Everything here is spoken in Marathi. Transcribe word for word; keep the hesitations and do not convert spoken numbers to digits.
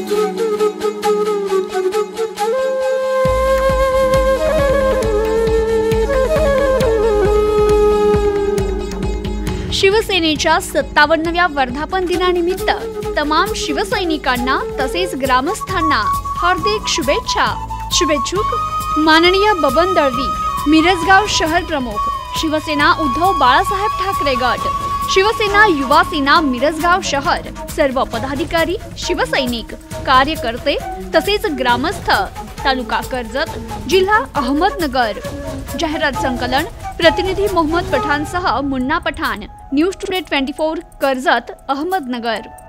शिवसेनेच्या सत्तावन्नव्या वर्धापन दिनानिमित्त तमाम शिवसैनिकांना तसेच ग्रामस्थांना हार्दिक शुभेच्छा। शुभेच्छुक माननीय बबन दळवी, मिरजगाव शहर प्रमुख, शिवसेना उद्धव बाळासाहेब ठाकरे गट, शिवसेना युवा सेना मिरजगाव शहर, सर्व पदाधिकारी, शिवसैनिक, कार्यकर्ते तसेच ग्रामस्थ, तालुका कर्जत, जिल्हा अहमदनगर। जाहिरात संकलन प्रतिनिधी मोहम्मद पठाण सह मुन्ना पठाण, न्यूज टुडे चोवीस कर्जत, अहमदनगर।